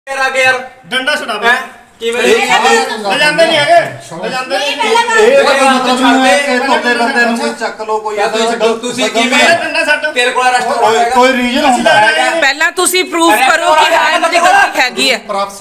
यार डंडा छुड़ा ਤੁਸੀਂ ਕਿਵੇਂ ਤੇਰੇ ਕੋਲ ਅਰੈਸਟ ਹੋਏਗਾ ਕੋਈ ਰੀਜ਼ਨ ਹੁੰਦਾ ਹੈ ਪਹਿਲਾਂ ਤੁਸੀਂ ਪ੍ਰੂਫ ਕਰੋ ਕਿ ਹਾਂ ਇਹਨਾਂ ਦੀ ਗਲਤੀ ਹੈਗੀ ਹੈ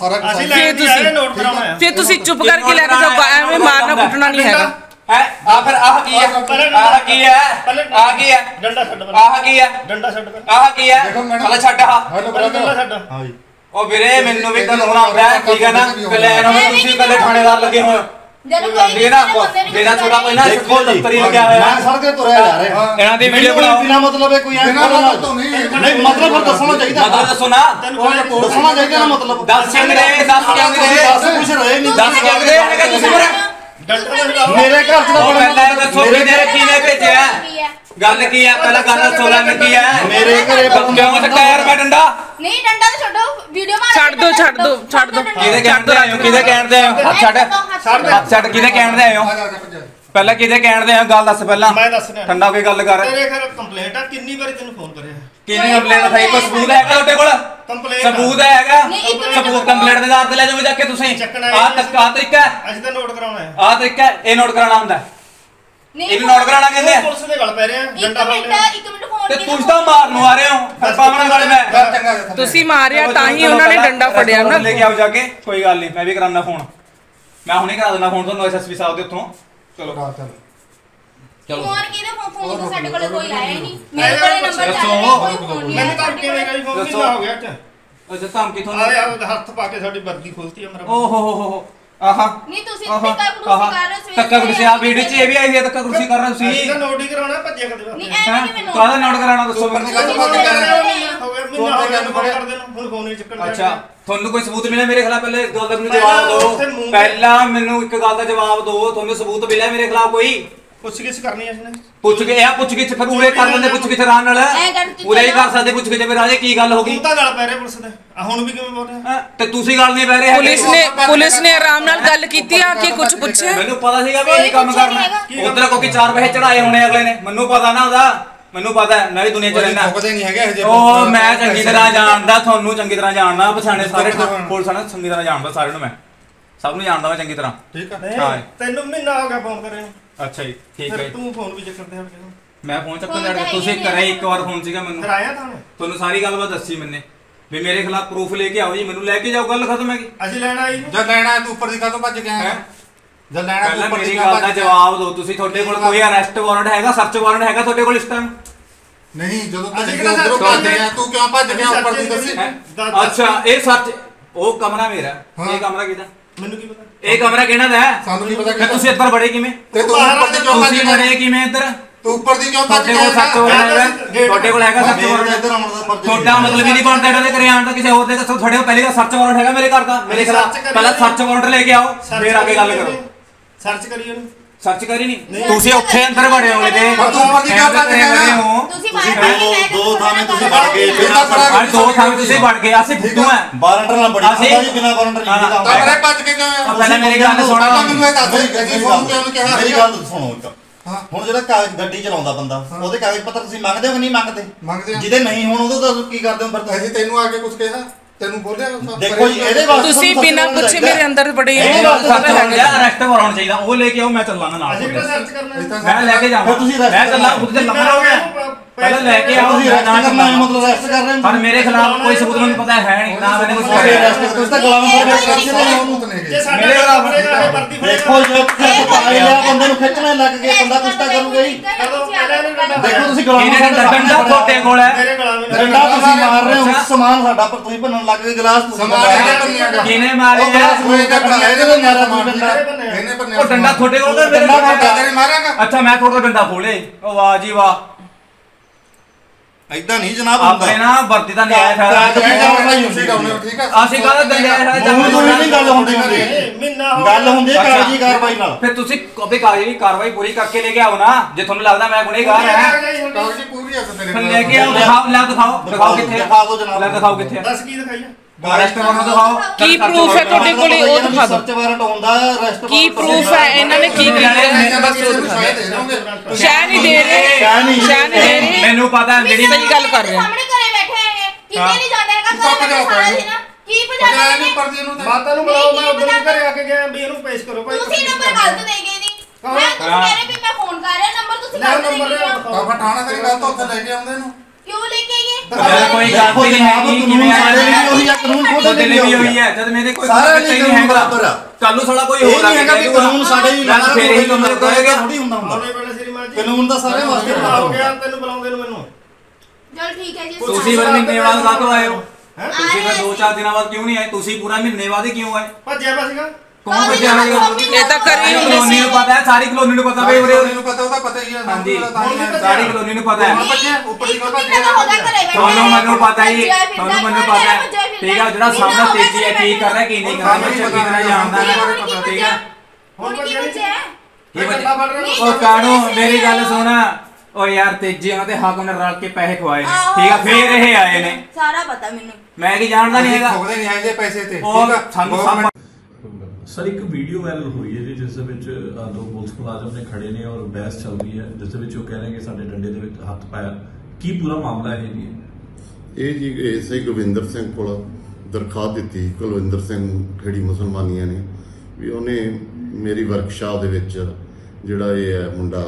ਫਿਰ ਤੁਸੀਂ ਚੁੱਪ ਕਰਕੇ ਲੈ ਕੇ ਜਾਓ ਐਵੇਂ ਮਾਰਨਾ ਕੁੱਟਣਾ ਨਹੀਂ ਹੈਗਾ ਹੈ ਆ ਫਿਰ ਆਹ ਕੀ ਹੈ ਆਹ ਕੀ ਹੈ ਆਹ ਕੀ ਹੈ ਡੰਡਾ ਛੱਡ ਆਹ ਕੀ ਹੈ ਡੰਡਾ ਛੱਡ ਆਹ ਕੀ ਹੈ ਪਹਿਲਾਂ ਛੱਡ ਡੰਡਾ ਛੱਡ ਹਾਂ ਜੀ ਉਹ ਵੀਰੇ ਮੈਨੂੰ ਵੀ ਕਾਨੂੰਨ ਆਉਂਦਾ ਠੀਕ ਹੈ ਨਾ ਪਹਿਲੇ ਇਹਨਾਂ ਨੂੰ ਤੁਸੀਂ ਪਹਿਲੇ ਥਾਣੇਦਾਰ ਲੱਗੇ ਹੋਏ ਠੀਕ ਨਾ ਮੇਰਾ ਛੋਟਾ ਪਹਿਲਾਂ ਸਕੂਲ ਦਫ਼ਤਰੀ ਲੱਗਿਆ ਹੋਇਆ ਮੈਂ ਸੜਕ ਤੇ ਤੁਰਿਆ ਜਾ ਰਿਹਾ ਇਹਨਾਂ ਦੀ ਵੀਡੀਓ ਬਣਾਓ ਬਿਨਾ ਮਤਲਬ ਕੋਈ ਐ ਨਹੀਂ ਮਤਲਬ ਫਿਰ ਦੱਸਣਾ ਚਾਹੀਦਾ ਮਤਲਬ ਦੱਸੋ ਨਾ ਦੱਸਣਾ ਚਾਹੀਦਾ ਨਾ ਮਤਲਬ ਦੱਸ ਕਿਉਂ ਰਹੇ ਦੱਸ ਕੁਛ ਰਹੇ ਨਹੀਂ ਦੱਸ ਕਿਉਂ ਰਹੇ ਹੈਗਾ ਤੁਸੀਂ ਮੇਰੇ ਘਰ ਚ ਤਾਂ ਪਹਿਲਾਂ ਦੱਸੋ ਵੀ ਤੇਰੇ ਕਿਹਨੇ ਭੇਜਿਆ ਗੱਲ ਕੀ ਹੈ ਪਹਿਲਾਂ ਗੱਲ ਦੱਸੋ ਗੱਲ ਕੀ ਹੈ ਮੇਰੇ ਘਰੇ ਕਿਉਂ ਸੱਟਾ ਯਾਰ ਮੈਂ ਡੰਡਾ ਨਹੀਂ ਡੰਡਾ ਤਾਂ ਛੱਡੋ ਵੀਡੀਓ ਮਾਰ ਛੱਡ ਦੋ ਕਿਹਦੇ ਕਹਿਣ ਤੇ ਆਇਓ ਕਿਹਦੇ ਕਹਿਣ ਤੇ ਆਇਓ ਹੱਥ ਛੱਡ ਕਿਹਦੇ ਕਹਿਣ ਤੇ ਆਇਓ ਪਹਿਲਾਂ ਕਿਹਦੇ ਕਹਿਣ ਤੇ ਆਇਓ ਗੱਲ ਦੱਸ ਪਹਿਲਾਂ ਮੈਂ ਦੱਸਣਾ ਠੰਡਾ ਹੋ ਕੇ ਗੱਲ ਕਰ ਤੇਰੇ ਘਰ ਕੰਪਲੇਂਟ ਆ ਕਿੰਨੀ ਵਾਰੀ ਤੈਨੂੰ ਫੋਨ ਕਰਿਆ ਕਿਹਨੇ ਕੰਪਲੇਂਟ ਹੈ ਕੋਈ ਸਬੂਤ ਹੈ ਤੁਹਾਡੇ ਕੋਲ ਕੰਪਲੇਂਟ ਸਬੂਤ ਹੈਗਾ ਸਬੂਤ ਕੰਪਲੇਂਟ ਦੇ ਆਧਾਰ ਤੇ ਲੈ ਜਾਓ ਜਾ ਕੇ ਤੁਸੀਂ ਆਹ ਤਰੀਕਾ ਅਸੀਂ ਤਾਂ ਨੋਟ ਕਰਾਉਣਾ ਹੈ ਆਹ ਤਰੀਕਾ ਇਹ ਨੋਟ ਕਰਾਉਣਾ ਹੁੰਦਾ ਇਹਨੂੰ ਨੋਟ ਕਰਾਉਣਾ ਕਹਿੰਦੇ ਆ ਪੁਲਿਸ ਦੇ ਗੱਲ ਪੈ ਰਿਹਾ ਡੰਡਾ ਫੜ ਲਿਆ ਇੱਕ ਮਿੰਟ ਫੋਨ ਤੇ ਤੁਸੀਂ ਤਾਂ ਮਾਰਨ ਨੂੰ ਆ ਰਹੇ ਹੋ ਫਿਰ ਪਾਵਣਾ ਵਾਲੇ ਮੈਂ ਤੁਸੀਂ ਮਾਰਿਆ ਤਾਂ ਹੀ ਉਹਨਾਂ ਨੇ ਡੰਡਾ ਫੜਿਆ ਨਾ ਲੈ ਕੇ ਆਓ ਜਾ ਕੇ ਕੋਈ ਗੱਲ ਨਹੀਂ ਮੈਂ ਵੀ ਕਰਾਉਣਾ ਫੋਨ ਮੈਂ ਹੁਣੇ ਕਰਾ ਦਿੰਦਾ ਫੋਨ ਤੁਹਾਨੂੰ ਐਸਐਸਪੀ ਸਾਹਿਬ ਦੇ ਉੱਥੋਂ ਚਲੋ ਚਲੋ ਫੋਨ ਕਿਹਦੇ ਫੋਨ ਸਾਡੇ ਕੋਲ ਕੋਈ ਆਇਆ ਹੀ ਨਹੀਂ ਮੇਰੇ ਕੋਲ ਨੰਬਰ ਚੱਲ ਕੋਈ ਫੋਨ ਨਹੀਂ ਮੈਨੂੰ ਤਾਂ ਕਿਵੇਂ ਗਈ ਫੋਨ ਨਹੀਂ ਹੋ ਗਿਆ ਅੱਛਾ ਧਮਕੀ ਤੁਹਾਨੂੰ ਆਏ ਹੱਥ ਪਾ ਕੇ ਸਾਡੀ ਵਰਦੀ ਖੋਲਤੀ ਆ ਮੇਰਾ ਓ ਹੋ ਆਹਾ ਨਹੀਂ ਤੁਸੀਂ ਧੱਕਾ ਕੁਰਸੀ ਕਰ ਰਹੇ ਧੱਕਾ ਕੁਰਸੀ ਆ ਵੀਡੀਓ 'ਚ ਇਹ ਵੀ ਆਈ ਹੈ ਧੱਕਾ ਕੁਰਸੀ ਕਰ ਰਹੇ ਅਸੀਂ ਤੁਸੀਂ ਤਾਂ ਨੋਟ ਹੀ ਕਰਾਉਣਾ ਭੱਜਿਆ ਕਦੇ ਨਹੀਂ ਐਵੇਂ ਕਿਵੇਂ ਨੋਟ ਕਾਹਦਾ ਨੋਟ ਕਰਾਉਣਾ ਦੱਸੋ ਮੈਨੂੰ ਫੋਨ ਹੀ ਚੱਕਰ ਅੱਛਾ ਤੁਹਾਨੂੰ ਕੋਈ ਸਬੂਤ ਮਿਲਿਆ ਮੇਰੇ ਖਿਲਾਫ ਪਹਿਲੇ ਗੱਲ ਦਾ ਮੈਨੂੰ ਜਵਾਬ ਦਿਓ ਪਹਿਲਾਂ ਮੈਨੂੰ ਇੱਕ ਗੱਲ ਦਾ ਜਵਾਬ ਦਿਓ ਤੁਹਾਨੂੰ ਸਬੂਤ ਮਿਲਿਆ ਮੇਰੇ ਖਿਲਾਫ ਕੋਈ ਪੁੱਛ ਕਿਸ ਕਰਨੀ ਹੈ ਇਸਨੇ ਪੁੱਛ ਕੇ ਇਹ ਪੁੱਛ ਕੇ ਫਿਰ ਉਰੇ ਕਰ ਲੈਂਦੇ ਪੁੱਛ ਕੇ ਰਾਨ ਨਾਲ ਉਰੇ ਹੀ ਕਰ ਸਕਦੇ ਪੁੱਛ ਕੇ ਫਿਰ ਰਾਜੇ ਕੀ ਗੱਲ ਹੋ ਗਈ ਤੂੰ ਤਾਂ ਗੱਲ ਪੈ ਰਿਹਾ ਪੁਲਿਸ ਦੇ ਆ ਹੁਣ ਵੀ ਕਿਵੇਂ ਬੋਲ ਰਿਹਾ ਤੇ ਤੁਸੀਂ ਗੱਲ ਨਹੀਂ ਪੈ ਰਹੇ ਪੁਲਿਸ ਨੇ ਆਰਾਮ ਨਾਲ ਗੱਲ ਕੀਤੀ ਆ ਕਿ ਕੁਝ ਪੁੱਛਿਆ ਮੈਨੂੰ ਪਤਾ ਸੀਗਾ ਵੀ ਇਹ ਕੰਮ ਕਰਨਾ ਉਧਰ ਕੋਈ 4 ਪੈਸੇ ਚੜਾਏ ਹੋਣੇ ਅਗਲੇ ਨੇ ਮੈਨੂੰ ਪਤਾ ਨਾ ਉਹਦਾ ਮੈਨੂੰ ਪਤਾ ਹੈ ਨਵੀਂ ਦੁਨੀਆ ਚ ਰਹਿਣਾ ਨਹੀਂ ਹੈਗੇ ਉਹ ਮੈਂ ਚੰਗੀ ਤਰ੍ਹਾਂ ਜਾਣਦਾ ਤੁਹਾਨੂੰ ਚੰਗੀ ਤਰ੍ਹਾਂ ਜਾਣਦਾ ਪਛਾਣੇ ਸਾਰੇ ਪੁਲਿਸ ਵਾਲਿਆਂ ਨੂੰ ਚੰਗੀ ਤਰ੍ਹਾਂ ਜਾਣਦਾ ਸਾਰਿਆਂ ਨੂੰ ਮੈਂ ਸਭ ਨੂੰ ਜਾਣਦਾ ਮੈਂ ਚੰਗੀ ਤਰ੍ਹਾਂ ਠੀਕ ਹੈ ਤੈਨੂੰ ਮਹੀਨਾ ਹੋ ਗਿਆ ਫੋਨ ਕਰ ਰਹੇ ਨੂੰ ਅੱਛਾ ਜੀ ਠੀਕ ਹੈ ਤੂੰ ਫੋਨ ਵੀ ਚੱਕਦੇ ਹੋ ਮੈਂ ਫੋਨ ਚੱਕਣ ਲੱਗ ਗਿਆ ਤੁਸੀਂ ਕਰੇ ਇੱਕ ਵਾਰ ਫੋਨ ਸੀਗਾ ਮੈਨੂੰ ਫਿਰ ਆਇਆ ਤੁਹਾਨੂੰ ਸਾਰੀ ਗੱਲਬਾਤ ਦੱਸੀ ਮੈਨੇ ਵੀ ਮੇਰੇ ਖਿਲਾਫ ਪ੍ਰੂਫ ਲੈ ਕੇ ਆਓ ਜੀ ਮੈਨੂੰ ਲੈ ਕੇ ਜਾਓ ਗੱਲ ਖਤਮ ਹੈਗੀ ਅਸੀਂ ਲੈਣਾ ਆਈ ਜਦ ਲੈਣਾ ਤੂੰ ਉੱਪਰ ਦੀ ਕਾਹਤੋਂ ਭੱਜ ਗਿਆ ਹੈ ਜਦ ਲੈਣਾ ਪਹਿਲਾਂ ਮੇਰੀ ਗੱਲ ਦਾ ਜਵਾਬ ਦਿਓ ਤੁਸੀਂ ਤੁਹਾਡੇ ਕੋਲ ਕੋਈ ਅਰੈਸਟ ਵਾਰੰਟ ਹੈਗਾ ਸਰਚ ਵਾਰੰਟ ਹੈਗਾ ਤੁਹਾਡੇ ਕੋਲ ਇਸ ਟਾਈਮ ਨਹੀਂ ਜਦੋਂ ਤੂੰ ਉਧਰੋਂ ਭੱਜ ਗਿਆ ਤੂੰ ਕਿਉਂ ਭੱਜ ਗਿਆ ਉੱਪਰ ਦੀ ਦੱਸੀ ਅੱਛਾ ਇਹ ਸੱਚ ਉਹ ਕਮਰਾ ਮੇਰਾ ਇਹ ਕਮਰਾ ਕਿਹਦਾ ਮੈਨੂੰ ਕੀ ਪਤਾ ਇਹ ਕਮਰਾ ਕਿਹਨਾਂ ਦਾ ਹੈ ਸਾਨੂੰ ਨਹੀਂ ਪਤਾ ਕਿ ਤੁਸੀਂ ਇੱਧਰ ਬੜੇ ਕਿਵੇਂ ਤੇ ਤੂੰ ਉੱਪਰ ਦੀ ਕਿਉਂ ਭੱਜ ਤੁਸੀਂ ਗਿਆ ਬੜੇ ਕਿਵੇਂ ਇੱਧਰ ਤੂੰ ਉੱਪਰ ਦੀ ਕਿਉਂ ਭੱਜ ਤੁਹਾਡੇ ਕੋਲ ਸੱਚ ਵਾਰੰਟ ਹੈਗਾ ਤੁਹਾਡੇ ਕੋਲ ਹੈਗਾ ਸੱਚ ਵਾਰੰਟ ਇੱਧਰ ਆਉਣ ਦਾ ਫਰਜ਼ ਤੁਹਾਡਾ ਮਤਲਬ ਹੀ ਨਹੀਂ ਬਣਦਾ ਇਹਨਾਂ ਦੇ ਘਰੇ ਆਉਣ ਦਾ ਕਿਸੇ ਹੋਰ ਦੇ ਦੱਸੋ ਤੁਹਾਡੇ ਕੋਲ ਪਹਿਲੇ ਦਾ ਸਰਚ ਵਾਰੰਟ ਹੈਗਾ ਮੇਰੇ ਘਰ ਦਾ ਮੇਰੇ ਖਿਲਾਫ ਪਹਿਲਾਂ ਸਰਚ ਵਾਰੰਟ ਲੈ ਕੇ ਆਓ ਫਿਰ ਆ ਕੇ ਗੱਲ ਕਰੋ ਸਰਚ ਕਰੀਏ ਉਹਨੂੰ ਸਰਚ ਕਰੀ ਨਹੀਂ ਤੁਸੀਂ ਉੱਥੇ ਅੰਦਰ ਵੜੇ ਹੋਗੇ ਤੇ ਤੂੰ ਉੱਪਰ ਦੀ ਕਿਉਂ ਭੱਜ ਗਿਆ ਤੁਸੀਂ ਬਾਹਰ ਦੋ ਥਾਵੇਂ ਤੁਸੀਂ ਵੜ ਗਏ ਦੋ ਥਾਵੇਂ ਤੁਸੀਂ ਵੜ ਗਏ ਅਸੀਂ ਫੁੱਦੂ ਆ ਵਾਰੰਟ ਨਾਲ ਬੜੀ ਖਤਰਾ ਜੀ ਬਿਨਾ ਵਾਰੰਟ ਨਹੀਂ ਹਾਂ। ਤਾਂ ਮੇਰੇ ਭੱਜ ਕੇ ਕਿਉਂ ਪਹਿਲਾਂ ਮੇਰੀ ਗੱਲ ਸੁਣੋ ਮੈਨੂੰ ਇਹ ਦੱਸ ਕਿ ਫੋਨ ਕਿਉਂ ਕਿਹਾ ਮੇਰੀ ਗੱਲ ਸੁਣੋ ਇੱਕ ਹੁਣ ਜਿਹੜਾ ਕਾਗਜ਼ ਗੱਡੀ ਚਲਾਉਂਦਾ ਬੰਦਾ ਉਹਦੇ ਕਾਗਜ਼ ਪੱਤਰ ਤੁਸੀਂ ਮੰਗਦੇ ਹੋ ਕਿ ਨਹੀਂ ਮੰਗਦੇ ਜਿਹਦੇ ਨਹੀਂ ਹੁਣ ਉਹਦਾ ਤਾਂ ਕੀ ਕਰਦੇ ਹੋ ਫਿਰ ਅਸੀਂ ਤੈਨੂੰ ਆ ਕੇ ਕੁਝ ਕਿਹਾ ਤੈਨੂੰ ਬੋਲਿਆ ਦੇਖੋ ਜੀ ਇਹਦੇ ਵਾਸਤੇ ਤੁਸੀਂ ਬਿਨਾਂ ਪੁੱਛੇ ਮੇਰੇ ਅੰਦਰ ਬੜੇ ਇਹ ਗੱਲ ਸੱਚ ਹੈ ਅਰੈਸਟ ਵਾਰੰਟ ਚਾਹੀਦਾ ਉਹ ਲੈ ਕੇ ਆਓ ਮੈਂ ਚੱਲਾਂਗਾ ਨਾਲ ਅਸੀਂ ਕਿਹੜਾ ਸਰਚ ਕਰਨਾ ਮੈਂ ਲੈ ਕੇ ਜਾਵਾਂ ਮੈਂ ਚੱਲਾਂ ਖੁਦ ਤੇ ਲੰਮਾ ਹੋ ਗਿਆ ਪਹਿਲਾਂ ਲੈ ਕੇ ਆਓ ਤੁਸੀਂ ਨਾ ਕਰਨਾ ਹੈ ਮਤਲਬ ਅਰੈਸਟ ਕਰ ਰਹੇ ਹੋ ਪਰ ਮੇਰੇ ਖਿਲਾਫ ਕੋਈ ਸਬੂਤ ਮੈਨੂੰ ਪਤਾ ਹੈ ਨਹੀਂ ਨਾ ਮੈंने ਕੁਝ ਤੁਸੀਂ ਅਰੈਸਟ ਤੁਸੀਂ ਤਾਂ ਗਲਾਮ ਫੜ ਕੇ ਕਰਦੇ ਹੋ ਉਹਨੂੰ ਜੇ ਸਾਡੇ ਨਾਲ ਫੜੇਗਾ ਇਹ ਵਰਦੀ ਦੇਖੋ ਜੇ ਪਾਈ ਲਿਆ ਬੰਦੇ ਨੂੰ ਖਿੱਚਣੇ ਲੱਗ ਗਏ ਬੰਦਾ ਕੁਛ ਤਾਂ ਕਰੂਗਾ ਹੀ ਦੇਖੋ ਤੁਸੀਂ ਗਲਾਮ ਡੰਡਾ ਤੁਹਾਡੇ ਕੋਲ ਹੈ ਮੇਰੇ ਗਲਾਮ ਡੰਡਾ ਤੁਸੀਂ ਮਾਰ ਰਹੇ ਹੋ ਸਮਾਨ ਸਾਡਾ ਪਰ ਤੁਸੀਂ ਭੰਨਣ ਲੱਗ ਗਏ ਗਲਾਸ ਕਿਹਨੇ ਮਾਰਿਆ ਉਹ ਡੰਡਾ ਤੁਹਾਡੇ ਕੋਲ ਤਾਂ ਮੇਰੇ ਮਾਰਾਂਗਾ ਅੱਛਾ ਮੈਂ ਤੁਹਾਡਾ ਡੰਡਾ ਖੋਲੇ ਉਹ ਵਾਹ ਜੀ ਵਾਹ ਇਦਾਂ ਨਹੀਂ ਜਨਾਬ ਹੁੰਦਾ ਆਪਣੇ ਨਾ ਵਰਦੀ ਦਾ ਨਿਆਇ ਫੈਸਲਾ ਠੀਕ ਆ ਅਸੀਂ ਕਾਹਦਾ ਦੰਡਿਆ ਹੈ ਨਹੀਂ ਗੱਲ ਹੁੰਦੀ ਮਹੀਨਾ ਹੋ ਗੱਲ ਹੁੰਦੀ ਹੈ ਕਾਗਜ਼ੀ ਕਾਰਵਾਈ ਨਾਲ ਫਿਰ ਤੁਸੀਂ ਕਦੇ ਕਾਗਜ਼ੀ ਕਾਰਵਾਈ ਪੂਰੀ ਕਰਕੇ ਲੈ ਕੇ ਆਓ ਨਾ ਜੇ ਤੁਹਾਨੂੰ ਲੱਗਦਾ ਮੈਂ ਗੁਨੇਗਾਰ ਹਾਂ ਕਾਗਜ਼ੀ ਪੂਰੀ ਆ ਤੇਰੇ ਫਿਰ ਲੈ ਕੇ ਆਓ ਦਿਖਾਓ ਕਿੱਥੇ ਦਿਖਾ ਦਿਓ ਜਨਾਬ ਲੈ ਦਿਖਾਓ ਕਿੱਥੇ ਦੱਸ ਕੀ ਦਿਖਾਈਏ ਅਰੈਸਟ ਵਾਰੰਟ ਦਿਖਾਓ ਕੀ ਪ੍ਰੂਫ ਹੈ ਤੁਹਾਡੇ ਕੋਲ ਉਹ ਦਿਖਾ ਦਿਓ ਸਰਚ ਵਾਰੰਟ ਹੁੰਦਾ ਅਰੈਸਟ ਕੀ ਪ੍ਰੂਫ ਹੈ ਇਹਨਾਂ ਨੇ ਕੀ ਕੀਤਾ ਸ਼ਾਇਦ ਨਹੀਂ ਦੇ ਰਹੇ ਮੈਨੂੰ ਪਤਾ ਜਿਹੜੀ ਸਹੀ ਗੱਲ ਕਰ ਰਹੇ ਸਾਹਮਣੇ ਘਰੇ ਬੈਠੇ ਹੈਗੇ ਕਿਤੇ ਨਹੀਂ ਜਾਂਦਾ ਹੈਗਾ ਘਰੇ ਬੈਠੇ ਸਾਰਾ ਦਿਨ ਕੀ ਪਜਾਣਾ ਨਹੀਂ ਪਰਦੀ ਨੂੰ ਮਾਤਾ ਨੂੰ ਬੁਲਾਓ, ਮੈਂ ਉਧਰ ਘਰੇ ਆ ਕੇ ਗਿਆ ਵੀ ਇਹਨੂੰ ਪੇਸ਼ ਕਰੋ ਭਾਈ। ਤੁਸੀਂ ਨੰਬਰ ਗਲਤ ਦੇ ਗਏ ਨਹੀਂ। ਮੈਂ ਤੁਸੀਂ ਕਹਿ ਰਹੇ ਵੀ ਮੈਂ ਫੋਨ ਕਰ ਰਿਹਾ, ਨੰਬਰ ਤੁਸੀਂ ਗਲਤ ਦੇ ਗਏ ਹੋ। ਆਪਾਂ ਠਾਣਾ ਤੇਰੀ ਗੱਲ ਤਾਂ ਉੱਥੇ ਲੈ ਕੇ ਆਉਂਦੇ ਨੂੰ ਕਿਉਂ ਲੈ ਕੇ ਆਈਏ? ਯਾਰ ਕੋਈ ਗੱਲ ਨਹੀਂ ਹੈਗੀ, ਕਿਵੇਂ ਸਾਰੇ ਲਈ ਉਹੀ ਆ, ਕਾਨੂੰਨ ਤੁਹਾਡੇ ਲਈ ਵੀ ਉਹੀ ਹੈ। ਜਦ ਮੇਰੇ ਕੋਈ ਨਹੀਂ ਹੈਗਾ ਕੱਲ ਨੂੰ ਸਾਲਾ ਕੋਈ ਹੋਰ ਆ ਹੈਗਾ ਵੀ ਕਾਨੂੰਨ ਸਾਡੇ ਹੀ ਨਾਲ ਫੇਰ ਹੀ ਕੰਮ ਕਰੇਗਾ। ਥੋੜੀ ਹੁੰਦਾ ਆਉਣੇ ਪੈਣੇ ਸ਼੍ਰੀਮਾਨ ਜੀ, ਕਾਨੂੰਨ ਦਾ ਸਾਰੇ ਵਾਸਤੇ ਹੋ ਗਿਆ ਤੈਨੂੰ ਬੁਲਾਉਂਦੇ ਨੂੰ ਮੈਨੂੰ। ਚਲ ਠੀਕ ਹੈ ਜੀ। ਤੁਸੀਂ ਫਿਰ ਮਹੀਨੇ ਬਾਅਦ ਕਾਹਤੋਂ ਆਏ ਹੋ? ਹੈ ਤੁਸੀਂ ਫਿਰ 2-4 ਦਿਨਾਂ ਬਾਅਦ ਕਿਉਂ ਨਹੀਂ ਆਏ? ਤੁਸੀਂ ਪੂਰਾ ਮਹੀਨੇ ਬਾਅਦ ਹੀ ਕਿਉਂ ਆਏ? ਭੱਜਿਆ ਵਾ ਸੀਗਾ। ਕੌਣ ਭੱਜਿਆ ਹੋਇਆ? ਇਹ ਤਾਂ ਕਰੀ ਹੁੰਦੀ ਕਲੋਨੀ ਸੀ। ਨੂੰ ਪਤਾ ਹੈ, ਸਾਰੀ ਕਲੋਨੀ ਨੂੰ ਪਤਾ ਵੀ ਉਰੇ ਨੂੰ ਪਤਾ ਉਹਦਾ ਪਤਾ ਹੀ ਆ ਹਾਂਜੀ ਸਾਰੀ ਸਾਰੀ ਕਲੋਨੀ ਨੂੰ ਪਤਾ ਹੈ। ਉੱਪਰ ਦੀ ਗੱਲ ਤੁਹਾਨੂੰ ਮੈਨੂੰ ਪਤਾ ਹੀ ਤੁਹਾਨੂੰ ਮੈਨੂੰ ਪਤਾ ਹੈ ਠੀਕ ਹੈ। ਜਿਹੜਾ ਸਾਹਮਣੇ ਤੇਜੀ ਹੈ ਕੀ ਕਰ ਰਿਹਾ ਕੀ ਨਹੀਂ ਕਰ ਰਿਹਾ ਮੈਂ ਚੰਗੀ ਤਰ੍ਹਾਂ ਜਾਣਦਾ ਹੈ ਠੀਕ ਹੈ। ਹੁਣ ਭੱਜਿਆ ਨਹੀਂ ਕੀ ਬਚਿਆ? ਉਹ ਕਾਣੂ ਮੇਰੀ ਗੱਲ ਸੁਣ। ਓ ਯਾਰ ਤੇਜੀ ਉਹਨਾਂ ਦੇ ਹਾਕਮ ਨੇ ਰਲ ਕੇ ਪੈਸੇ ਖਵਾਏ ਨੇ ਠੀਕ ਆ, ਫੇਰ ਇਹ ਆਏ ਨੇ। ਸਾਰਾ ਪਤਾ ਮੈਨੂੰ। ਮੈਂ ਕੀ ਜਾਣਦਾ ਨਹੀਂ ਹੈਗਾ। ਠੋਕਦੇ ਨਹੀਂ ਹੈਗੇ ਪੈਸੇ ਤੇ ਉਹ ਸਾਨੂੰ ਸਭ ਸਰ ਇੱਕ ਵੀਡੀਓ ਵਾਇਰਲ ਹੋਈ ਹੈ ਜੀ ਜਿਸ ਦੇ ਵਿੱਚ ਦੋ ਪੁਲਿਸ ਮੁਲਾਜ਼ਮ ਨੇ ਖੜੇ ਨੇ ਔਰ ਬਹਿਸ ਚੱਲ ਰਹੀ ਹੈ ਜਿਸ ਦੇ ਵਿੱਚ ਉਹ ਕਹਿ ਰਹੇ ਕਿ ਸਾਡੇ ਡੰਡੇ ਦੇ ਵਿੱਚ ਹੱਥ ਪਾਇਆ। ਕੀ ਪੂਰਾ ਮਾਮਲਾ ਹੈ ਜੀ? ਇਹ ਜੀ ਐਸਆਈ ਗੋਬਿੰਦਰ ਸਿੰਘ ਕੋਲ ਦਰਖਾਸਤ ਦਿੱਤੀ ਕੁਲਵਿੰਦਰ ਸਿੰਘ ਖੇੜੀ ਮੁਸਲਮਾਨੀਆਂ ਨੇ ਵੀ ਉਹਨੇ ਮੇਰੀ ਵਰਕਸ਼ਾਪ ਦੇ ਵਿੱਚ ਜਿਹੜਾ ਇਹ ਹੈ ਮੁੰਡਾ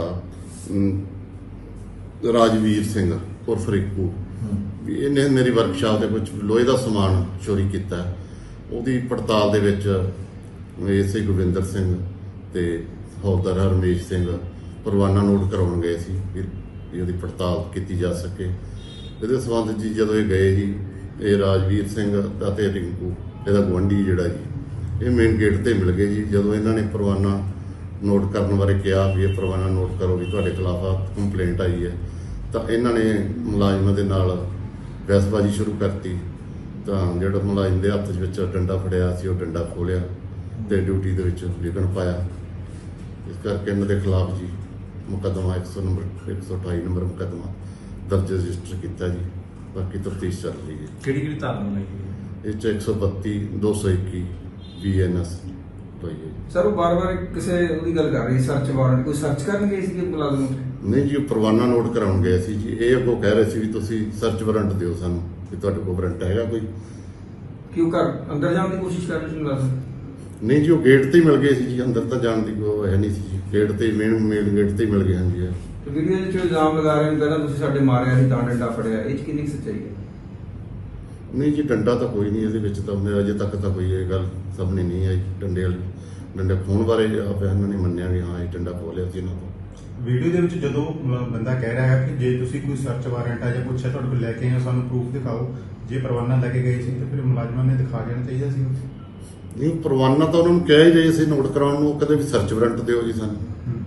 ਰਾਜਵੀਰ ਸਿੰਘ ਉਰਫ ਰਿੰਕੂ ਵੀ ਇਹਨੇ ਮੇਰੀ ਵਰਕਸ਼ਾਪ ਦੇ ਵਿੱਚ ਲੋਹੇ ਦਾ ਸਮਾਨ ਚੋਰੀ ਕੀਤਾ। ਉਹਦੀ ਪੜਤਾਲ ਦੇ ਵਿੱਚ ਐਸਆਈ ਗੋਬਿੰਦਰ ਸਿੰਘ ਤੇ ਹੌਲਦਾਰ ਰਮੇਸ਼ ਸਿੰਘ ਪਰਵਾਨਾ ਨੋਟ ਕਰਾਉਣ ਗਏ ਸੀ ਵੀ ਉਹਦੀ ਪੜਤਾਲ ਕੀਤੀ ਜਾ ਸਕੇ। ਇਹਦੇ ਸੰਬੰਧ ਜੀ ਜਦੋਂ ਇਹ ਗਏ ਜੀ ਇਹ ਰਾਜਵੀਰ ਸਿੰਘ ਅਤੇ ਰਿੰਕੂ ਇਹਦਾ ਗੁਆਂਢੀ ਜਿਹੜਾ ਜੀ ਇਹ ਮੇਨ ਗੇਟ ਤੇ ਮਿਲ ਗਏ ਜੀ। ਜਦੋਂ ਇਹਨਾਂ ਨੇ ਪਰਵਾਨਾ ਨੋਟ ਕਰਨ ਬਾਰੇ ਕਿਹਾ ਵੀ ਇਹ ਪਰਵਾਨਾ ਨੋਟ ਕਰੋ ਵੀ ਤੁਹਾਡੇ ਖਿਲਾਫ ਕੰਪਲੇਂਟ ਆਈ ਹੈ ਤਾਂ ਇਹਨਾਂ ਨੇ ਮੁਲਾਜ਼ਮਾਂ ਦੇ ਨਾਲ ਬਹਿਸਬਾਜ਼ੀ ਸ਼ੁਰੂ ਕਰਤੀ। ਤਾਂ ਜਿਹੜਾ ਮੁਲਾਜ਼ਮ ਦੇ ਹੱਥ ਵਿੱਚ ਡੰਡਾ ਫੜਿਆ ਸੀ ਉਹ ਡੰਡਾ ਖੋਲਿਆ ਤੇ ਡਿਊਟੀ ਦੇ ਵਿੱਚ ਵਿਘਨ ਪਾਇਆ। ਇਸ ਕਰਕੇ ਇਹਨਾਂ ਦੇ ਖਿਲਾਫ ਜੀ ਮੁਕੱਦਮਾ 128 ਨੰਬਰ ਮੁਕੱਦਮਾ ਦਰਜ ਰਜਿਸਟਰ ਕੀਤਾ ਜੀ। ਬਾਕੀ ਤਫਤੀਸ਼ ਚੱਲ ਰਹੀ ਹੈ। ਕਿਹੜੀ ਕਿਹੜੀ ਧਾਰਨਾ ਲੱਗੀ? ਇਹ 'ਚ 132 221 BNS ਹੋਈ ਹੈ। ਸਰ ਉਹ ਬਾਰ-ਬਾਰ ਕਿਸੇ ਉਹਦੀ ਗੱਲ ਕਰ ਰਹੀ ਸਰਚ ਵਾਰੰਟ ਕੋਈ ਸਰਚ ਕਰਨ ਗਏ ਸੀ ਕਿ ਮੁਲਾਜ਼ਮ? ਨਹੀਂ ਜੀ ਉਹ ਪਰਵਾਨਾ ਨੋਟ ਕਰਾਉਣ ਗਏ ਸੀ ਜੀ। ਇਹ ਅੱਗੋਂ ਕਹਿ ਰਹੇ ਸੀ ਵੀ ਤੁਸੀਂ ਸਰਚ ਵਾਰੰਟ ਦਿਓ ਸਾਨੂੰ ਵੀ ਤੁਹਾਡੇ ਕੋਲ ਵਾਰੰਟ ਹੈਗਾ ਕੋਈ। ਕਿਉਂ ਘਰ ਅੰਦਰ ਜਾਣ ਦੀ ਕੋਸ਼ਿਸ਼ ਕਰ ਰਹੇ ਸੀ ਮੁਲਾਜ਼ਮ? ਨਹੀਂ ਜੀ ਉਹ ਗੇਟ ਤੇ ਹੀ ਮਿਲ ਗਏ ਸੀ ਜੀ। ਅੰਦਰ ਤਾਂ ਜਾਣ ਦੀ ਕੋਈ ਹੈ ਨਹੀਂ ਸੀ ਜੀ। ਗੇਟ ਤੇ ਮੇਨ ਗੇਟ ਤੇ ਹੀ ਮਿਲ ਗਏ ਹਾਂ ਜੀ। ਤੇ ਵੀਡੀਓ ਦੇ ਵਿੱਚ ਇਲਜ਼ਾਮ ਲਗਾ ਰਹੇ ਨੇ ਪਹਿਲਾਂ ਤੁਸੀਂ ਸਾਡੇ ਮਾਰਿਆ ਸੀ ਤਾਂ ਡੰਡਾ ਫੜਿਆ। ਇਹ 'ਚ ਕਿੰਨੀ ਸੱਚਾਈ ਹੈ? ਨਹੀਂ ਜੀ ਡੰਡਾ ਤਾਂ ਕੋਈ ਨਹੀਂ ਇਹਦੇ ਵਿੱਚ ਤਾਂ ਅਜੇ ਤੱਕ ਤਾਂ ਕੋਈ ਇਹ ਗੱਲ ਸਾਹਮਣੇ ਨਹੀਂ ਆਈ ਡੰਡੇ ਵਾਲੀ। ਡੰਡੇ ਖੋਣ ਬਾਰੇ ਆਪ ਇਹਨਾਂ ਨੇ ਮੰਨਿਆ ਵੀ ਹਾਂ ਇਹ ਡੰਡਾ ਖੋਹ ਲਿਆ ਸੀ ਇਹਨਾਂ ਤੋਂ। ਵੀਡੀਓ ਦੇ ਵਿੱਚ ਜਦੋਂ ਬੰਦਾ ਕਹਿ ਰਿਹਾ ਹੈ ਕਿ ਜੇ ਤੁਸੀਂ ਕੋਈ ਸਰਚ ਵਾਰੰਟ ਆ ਜਾਂ ਕੁਛ ਹੈ ਤੁਹਾਡੇ ਕੋਲ ਲੈ ਕੇ ਆਏ ਹੋ ਸਾਨੂੰ ਪ੍ਰੂਫ ਦਿਖਾਓ। ਜੇ ਪਰਵਾਨਾ ਲੈ ਕੇ ਗਏ ਸੀ ਤਾਂ ਫਿਰ ਮੁਲਾਜ਼ਮਾਂ ਨੇ ਦਿਖਾ ਦੇਣਾ ਚਾਹੀਦਾ ਸੀ। ਨਹੀਂ ਪਰਵਾਨਾ ਤਾਂ ਉਹਨਾਂ ਨੂੰ ਕਹਿ ਹੀ ਰਹੇ ਸੀ ਨੋਟ ਕਰਾਉਣ ਨੂੰ। ਕਦੇ ਵੀ ਸਰਚ ਵਾਰੰਟ ਦਿਓ ਜੀ ਸਾਨੂੰ।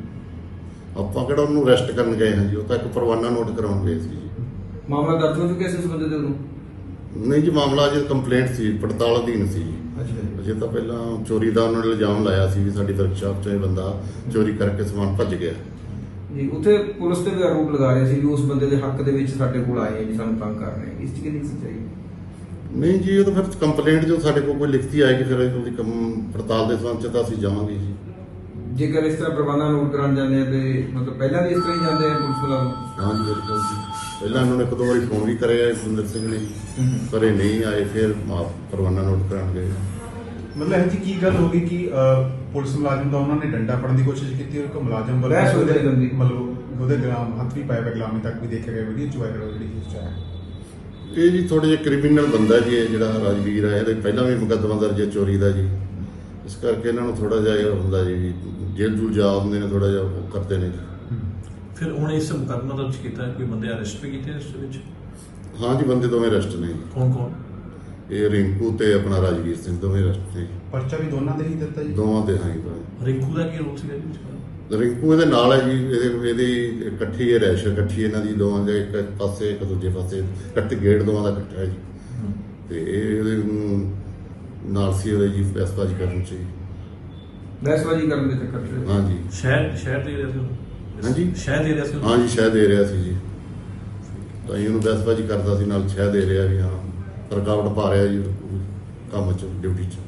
ਆਪਾਂ ਕਿਹੜਾ ਉਹਨੂੰ ਅਰੈਸਟ ਕਰਨ ਗਏ ਹਾਂ ਜੀ। ਉਹ ਤਾਂ ਇੱਕ ਪਰਵਾਨਾ ਨੋਟ ਕਰਾਉਣ ਗਏ ਸੀ ਜੀ। ਮਾਮਲਾ ਦਰਜ ਹੋ ਚੁੱਕਿਆ ਸੀ ਉਸ ਬੰਦੇ ਦੇ ਉਦੋਂ? ਨਹੀਂ ਜੀ ਮਾਮਲਾ ਅਜੇ ਕੰਪਲੇਂਟ ਸੀ ਪੜਤਾਲ ਅਧੀਨ ਸੀ। ਅਜੇ ਤਾਂ ਪਹਿਲਾਂ ਚੋਰੀ ਦਾ ਉਹਨਾਂ ਨੇ ਇਲਜ਼ਾਮ ਲਾਇਆ ਸੀ ਵੀ ਸਾਡੀ ਵਰਕਸ਼ਾਪ 'ਚ ਇਹ ਬੰਦਾ ਚੋਰੀ ਕਰਕੇ ਸਮਾਨ ਭੱਜ ਗਿਆ ਜੀ। ਉੱਥੇ ਪੁਲਿਸ ਤੇ ਵੀ ਆਰੋਪ ਲਗਾ ਰਹੇ ਸੀ ਵੀ ਉਸ ਬੰਦੇ ਦੇ ਹੱਕ ਦੇ ਵਿੱਚ ਸਾਡੇ ਕੋਲ ਆਏ ਜੀ ਸਾਨੂੰ ਤੰਗ ਕਰ ਰਹੇ। ਇਸ 'ਚ ਕਿੰਨੀ ਸੱਚਾਈ? ਨਹੀਂ ਜੀ ਉਹ ਤਾਂ ਫਿਰ ਕੰਪਲੇਂਟ ਜੋ ਸਾਡੇ ਕੋਲ ਕੋਈ ਲਿਖਤੀ ਆਏਗੀ ਫਿਰ ਉਹਦੀ ਪੜਤਾਲ ਦੇ ਸੰਬੰਧ 'ਚ ਤਾਂ ਅਸੀਂ ਜਾਵਾਂਗੇ ਜੀ। ਜੇਕਰ ਇਸ ਤਰ੍ਹਾਂ ਪਰਵਾਨਾ ਨੋਟ ਕਰਾਉਣ ਜਾਂਦੇ ਆ ਤੇ ਮਤਲਬ ਪਹਿਲਾਂ ਵੀ ਇਸ ਤਰ੍ਹਾਂ ਹੀ ਜਾਂਦੇ ਆ ਪੁਲਿਸ ਵਾਲਾ? ਹਾਂ ਜੀ ਬਿਲਕੁਲ ਜੀ। ਪਹਿਲਾਂ ਉਹਨਾਂ ਨੇ ਇੱਕ ਦੋ ਵਾਰੀ ਫੋਨ ਵੀ ਕਰਿਆ ਸੁੰਦਰ ਸਿੰਘ ਨੇ ਪਰ ਇਹ ਨਹੀਂ ਆਏ। ਫਿਰ ਪਰਵਾਨਾ ਨੋਟ ਕਰਾਉਣ ਗਏ। ਮਤਲਬ ਇਹ ਜੀ ਕੀ ਗੱਲ ਹੋ ਗਈ ਕਿ ਪੁਲਿਸ ਮੁਲਾਜ਼ਮ ਦਾ ਉਹਨਾਂ ਨੇ ਡੰਡਾ ਫੜਨ ਦੀ ਕੋਸ਼ਿਸ਼ ਕੀਤੀ ਔਰ ਇੱਕ ਮੁਲਾਜ਼ਮ ਮਤਲਬ ਉਹਦੇ ਗੁਲਾਮ ਹੱਥ ਵੀ ਪਾਇਆ ਪਿਆ ਗੁਲਾਮੀ ਤੱਕ ਵੀ ਦੇਖਿਆ ਗਿਆ ਵੀਡੀਓ 'ਚ ਵਾਇਰਲ ਜਿਹੜੀ ਚੀਜ਼ 'ਚ ਆਇਆ। ਇਹ ਜੀ ਥੋੜੇ ਜਿਹਾ ਕ੍ਰਿਮੀਨਲ ਬੰਦਾ ਜੀ ਇਹ ਜਿਹੜਾ ਰਾਜਵੀਰ ਹੈ। ਇਹਦੇ ਪਹਿਲਾਂ ਵੀ ਮੁਕੱਦਮਾ ਦਰਜ ਹੈ ਚੋਰੀ ਦਾ ਜੀ। ਇਸ ਕਰਕੇ ਇਹਨਾਂ ਨੂੰ ਥੋੜਾ ਜਿਹਾ ਇਹ ਹੁੰਦਾ ਜੀ ਜੇਲ੍ਹ ਜੂਲ ਜਾ ਹੁੰਦੇ ਨੇ ਥੋੜਾ ਜਿਹਾ ਉਹ ਕਰਦੇ ਨੇ ਜੀ। ਫਿਰ ਹੁਣ ਇਸ ਮੁਕੱਦਮਾ ਦਰਜ ਕੀਤਾ ਕੋਈ ਬੰਦੇ ਅਰੈਸਟ ਵੀ ਕੀਤੇ ਇਸ ਵਿੱਚ? ਹਾਂ ਜੀ ਬੰਦੇ ਦੋਵੇਂ ਅਰੈਸਟ ਨੇ ਜੀ। ਕੌਣ ਕੌਣ? ਇਹ ਰਿੰਕੂ ਤੇ ਆਪਣਾ ਰਾਜਵੀਰ ਸਿੰਘ ਦੋਵੇਂ ਅਰੈਸਟ ਨੇ। ਪਰਚਾ ਵੀ ਦੋਨਾਂ ਦੇ ਹੀ ਦਿੱਤਾ ਜੀ? ਦੋਵਾਂ ਦੇ ਹਾਂ ਜੀ। ਰਿੰਕੂ ਦਾ ਕੀ ਰੋਲ ਸੀਗਾ ਜੀ? ਰਿੰਕੂ ਇਹਦੇ ਨਾਲ ਹੈ ਜੀ। ਇਹਦੀ ਇਕੱਠੀ ਹੈ ਰੈਸ਼ ਇਕੱਠੀ ਇਹਨਾਂ ਦੀ ਦੋਵਾਂ ਦੇ ਇੱਕ ਪਾਸੇ ਇੱਕ ਦੂਜੇ ਪਾਸੇ ਇਕੱਠੇ ਗੇਟ ਦੋਵਾਂ ਦਾ ਇਕੱਠਾ ਹੈ ਜੀ। ਤੇ ਇਹ ਇਹਦੇ ਨਾਲ ਸੀ ਉਹਦੇ ਜੀ ਬਹਿਸਬਾਜ਼ੀ ਕਰਨ 'ਚ ਜੀ। ਬਹਿਸਬਾਜ਼ੀ ਕਰਨ ਦੇ ਚੱਕਰ 'ਚ? ਹਾਂ ਜੀ। ਸ਼ਹਿਰ ਦੇ ਰਿਹਾ ਸੀ? ਹਾਂਜੀ ਸ਼ਹਿਰ ਦੇ ਰਿਹਾ ਸੀ? ਹਾਂ ਜੀ ਸ਼ਹਿਰ ਦੇ ਰਿਹਾ ਸੀ ਜੀ। ਤਾਂ ਇਹਨੂੰ ਬਹਿਸਬਾਜ਼ੀ ਕਰਦਾ ਸੀ ਨਾਲ ਸ਼ਹਿਰ ਦੇ ਰਿਹਾ ਵੀ ਹਾਂ ਰੁਕਾਵਟ ਪਾ ਰਿਹਾ ਜੀ ਕੰਮ 'ਚ ਡਿਊਟੀ 'ਚ।